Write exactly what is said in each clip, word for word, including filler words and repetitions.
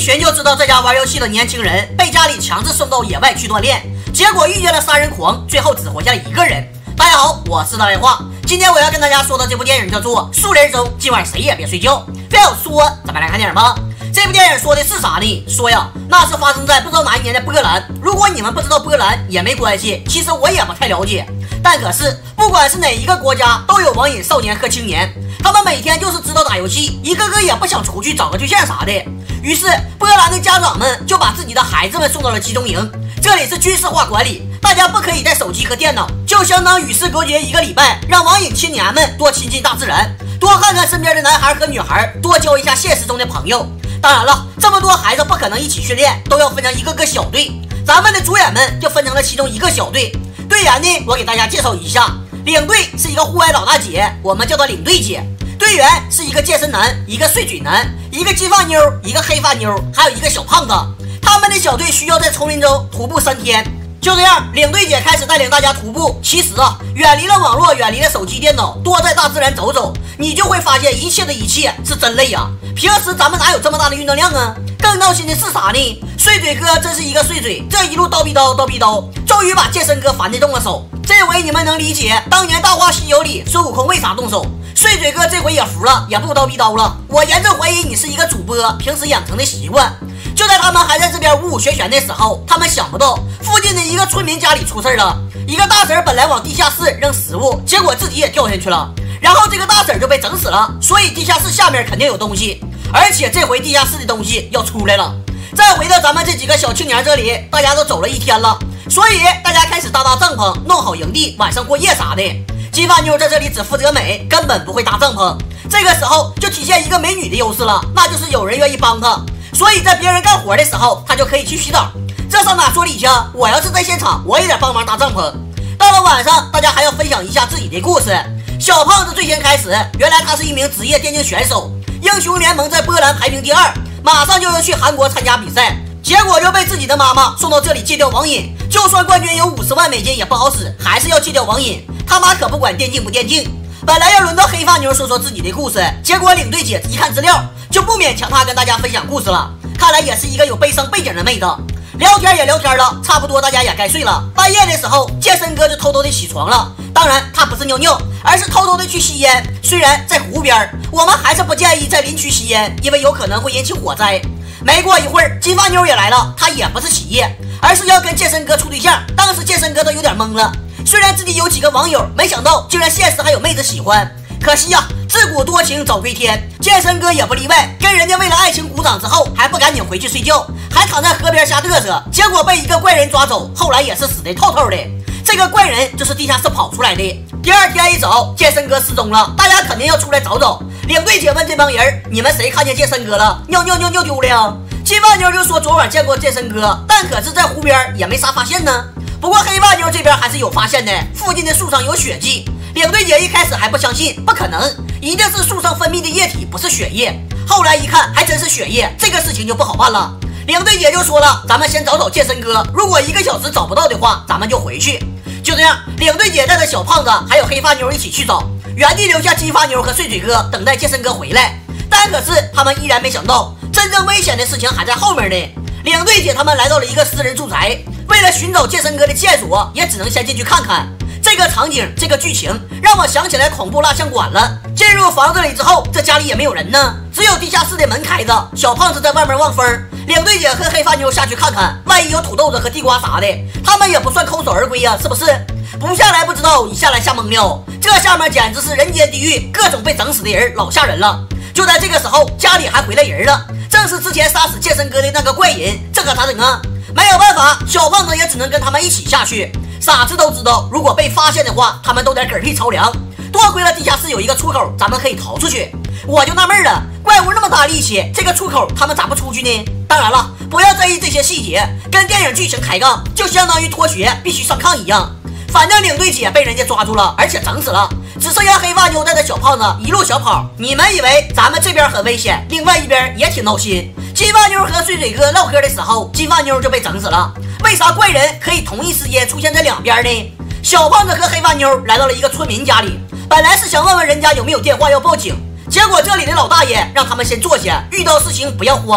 一寻就知道这家玩游戏的年轻人被家里强制送到野外去锻炼，结果遇见了杀人狂，最后只活下了一个人。大家好，我是大白话，今天我要跟大家说的这部电影叫做《树林中今晚谁也别睡觉》。非要说，咱们来看电影吧。这部电影说的是啥呢？说呀，那是发生在不知道哪一年的波兰。如果你们不知道波兰也没关系，其实我也不太了解。但可是，不管是哪一个国家，都有网瘾少年和青年，他们每天就是知道打游戏，一个个也不想出去找个对象啥的。于是，波兰的家长们就把自己的孩子们送到了集中营，这里是军事化管理，大家不可以带手机和电脑，就相当与世隔绝一个礼拜，让网瘾青年们多亲近大自然，多看看身边的男孩和女孩，多交一下现实中的朋友。当然了，这么多孩子不可能一起训练，都要分成一个个小队。咱们的主演们就分成了其中一个小队。队员呢，我给大家介绍一下：领队是一个户外老大姐，我们叫她领队姐；队员是一个健身男，一个碎嘴男，一个金发妞，一个黑发妞，还有一个小胖子。他们的小队需要在丛林中徒步三天。就这样，领队姐开始带领大家徒步。其实啊，远离了网络，远离了手机电脑，多在大自然走走，你就会发现一切的一切是真累呀、啊。平时咱们哪有这么大的运动量啊？更闹心的是啥呢？碎嘴哥真是一个碎嘴，这一路叨逼叨叨逼叨，终于把健身哥烦得动了手。这回你们能理解当年《大话西游》里孙悟空为啥动手？碎嘴哥这回也服了，也不叨逼叨了。我严重怀疑你是一个主播，平时养成的习惯。就在他们还在这边呜呜旋旋的时候，他们想不到附近的一个村民家里出事了。一个大婶本来往地下室扔食物，结果自己也掉下去了，然后这个大婶就被整死了。所以地下室下面肯定有东西，而且这回地下室的东西要出来了。再回到咱们这几个小青年这里，大家都走了一天了，所以大家开始搭搭帐篷，弄好营地，晚上过夜啥的。金发妞在这里只负责美，根本不会搭帐篷。这个时候就体现一个美女的优势了，那就是有人愿意帮她。所以在别人干活的时候，他就可以去洗澡。这上哪说理去？我要是在现场，我也得帮忙搭帐篷。到了晚上，大家还要分享一下自己的故事。小胖子最先开始，原来他是一名职业电竞选手，英雄联盟在波兰排名第二，马上就要去韩国参加比赛，结果就被自己的妈妈送到这里戒掉网瘾。就算冠军有五十万美金也不好使，还是要戒掉网瘾。他妈可不管电竞不电竞。本来要轮到黑发妞说说自己的故事，结果领队姐一看资料，就不勉强她跟大家分享故事了。看来也是一个有悲伤背景的妹子。聊天也聊天了，差不多大家也该睡了。半夜的时候，健身哥就偷偷的起床了。当然，他不是尿尿，而是偷偷的去吸烟。虽然在湖边，我们还是不建议在林区吸烟，因为有可能会引起火灾。没过一会儿，金发妞也来了，她也不是起夜，而是要跟健身哥处对象。当时健身哥都有点懵了。虽然自己有几个网友，没想到竟然现实还有妹子喜欢。可惜呀、啊，自古多情早归天，健身哥也不例外，跟人家为了爱情鼓掌之后，还不赶紧回去睡觉，还躺在河边瞎嘚瑟，结果被一个怪人抓走，后来也是死得透透的。这个怪人就是地下室跑出来的。第二天一早，健身哥失踪了，大家肯定要出来找找。领队姐问这帮人：“你们谁看见健身哥了？尿尿尿尿丢了呀？”金发妞就说：“昨晚见过健身哥，但可是在湖边也没啥发现呢。”不过黑发妞这边还是有发现的，附近的树上有血迹。领队姐一开始还不相信，不可能，一定是树上分泌的液体，不是血液。后来一看，还真是血液，这个事情就不好办了。领队姐就说了：“咱们先找找健身哥，如果一个小时找不到的话，咱们就回去。”就这样，领队姐带着小胖子还有黑发妞一起去找，原地留下金发妞和碎嘴哥等待健身哥回来。但可是他们依然没想到，真正危险的事情还在后面呢。领队姐他们来到了一个私人住宅，为了寻找健身哥的线索，也只能先进去看看。这个场景，这个剧情让我想起来恐怖蜡像馆了。进入房子里之后，这家里也没有人呢，只有地下室的门开着，小胖子在外面望风。领队姐和黑发妞下去看看，万一有土豆子和地瓜啥的，他们也不算空手而归呀、啊，是不是？不下来不知道，一下来吓懵了。这下面简直是人间地狱，各种被整死的人，老吓人了。就在这个时候，家里还回来人了，正是之前杀死健身哥的那个怪人，这可咋整啊？没有办法，小胖子也只能跟他们一起下去。傻子都知道，如果被发现的话，他们都得嗝屁朝凉。多亏了地下室有一个出口，咱们可以逃出去。我就纳闷了，怪物那么大力气，这个出口他们咋不出去呢？当然了，不要在意这些细节，跟电影剧情抬杠，就相当于脱学必须上炕一样。反正领队姐被人家抓住了，而且整死了，只剩下黑发妞带着小胖子一路小跑。你们以为咱们这边很危险，另外一边也挺闹心。金发妞和碎嘴哥唠嗑的时候，金发妞就被整死了。为啥怪人可以同一时间出现在两边呢？小胖子和黑发妞来到了一个村民家里，本来是想问问人家有没有电话要报警，结果这里的老大爷让他们先坐下，遇到事情不要慌。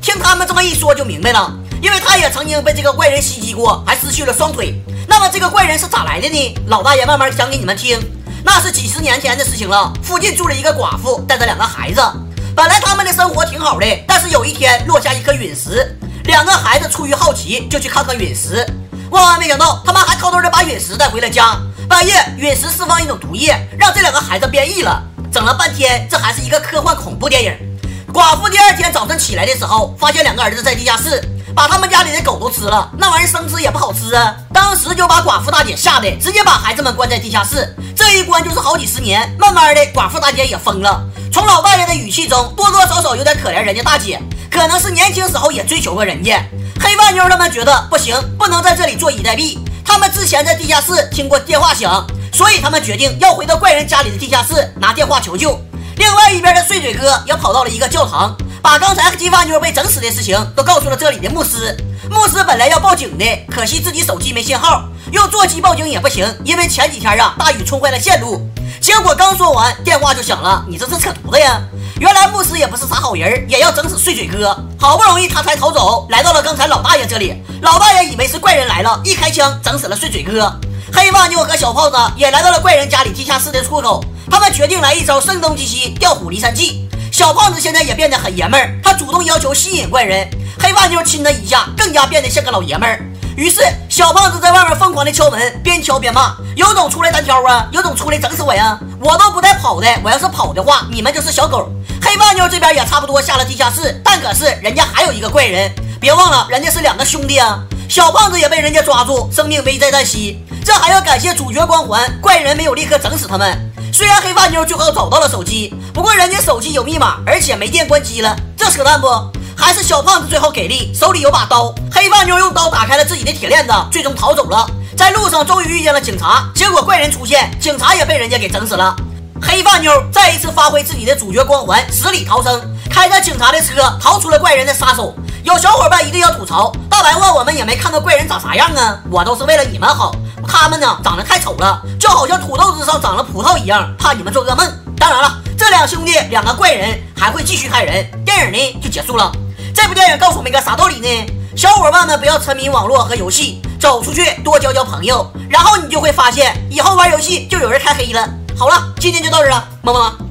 听他们这么一说就明白了，因为他也曾经被这个怪人袭击过，还失去了双腿。那么这个怪人是咋来的呢？老大爷慢慢讲给你们听。那是几十年前的事情了，附近住了一个寡妇，带着两个孩子。本来他们的生活挺好的，但是有一天落下一颗陨石，两个孩子出于好奇就去看看陨石。万万没想到，他们还偷偷的把陨石带回了家。半夜，陨石释放一种毒液，让这两个孩子变异了。整了半天，这还是一个科幻恐怖电影。寡妇第二天早晨起来的时候，发现两个儿子在地下室把他们家里的狗都吃了，那玩意儿生吃也不好吃啊。当时就把寡妇大姐吓得直接把孩子们关在地下室，这一关就是好几十年。慢慢的，寡妇大姐也疯了。从老大爷的语气中，多多少少有点可怜人家大姐，可能是年轻时候也追求过人家。黑发妞他们觉得不行，不能在这里坐以待毙。他们之前在地下室听过电话响，所以他们决定要回到怪人家里的地下室拿电话求救。另外一边的碎嘴哥也跑到了一个教堂，把刚才黑发妞被整死的事情都告诉了这里的牧师。牧师本来要报警的，可惜自己手机没信号，用座机报警也不行，因为前几天啊大雨冲坏了线路。结果刚说完，电话就响了，你这是扯犊子呀！原来牧师也不是啥好人，也要整死碎嘴哥。好不容易他才逃走，来到了刚才老大爷这里。老大爷以为是怪人来了，一开枪整死了碎嘴哥。黑发妞和小胖子也来到了怪人家里地下室的出口，他们决定来一招声东击西，调虎离山计。小胖子现在也变得很爷们儿，他主动要求吸引怪人。黑发妞亲他一下，更加变得像个老爷们儿。于是小胖子在外面疯狂的敲门，边敲边骂：有种出来单挑啊，有种出来整死我呀！我都不带跑的，我要是跑的话，你们就是小狗。黑发妞这边也差不多下了地下室，但可是人家还有一个怪人，别忘了人家是两个兄弟啊。小胖子也被人家抓住，生命危在旦夕。这还要感谢主角光环，怪人没有立刻整死他们。虽然黑发妞最后找到了手机，不过人家手机有密码，而且没电关机了，这扯淡不？还是小胖子最后给力，手里有把刀。黑发妞用刀打开了自己的铁链子，最终逃走了。在路上终于遇见了警察，结果怪人出现，警察也被人家给整死了。黑发妞再一次发挥自己的主角光环，死里逃生，开着警察的车逃出了怪人的杀手。有小伙伴一定要吐槽，大白话我们也没看到怪人长啥样啊，我都是为了你们好，他们呢长得太丑了，就好像土豆子上长了葡萄一样，怕你们做噩梦。当然了，这两兄弟两个怪人还会继续害人，电影呢就结束了。这部电影告诉我们一个啥道理呢？小伙伴们不要沉迷网络和游戏，走出去多交交朋友，然后你就会发现以后玩游戏就有人开黑了。好了，今天就到这儿了，么么。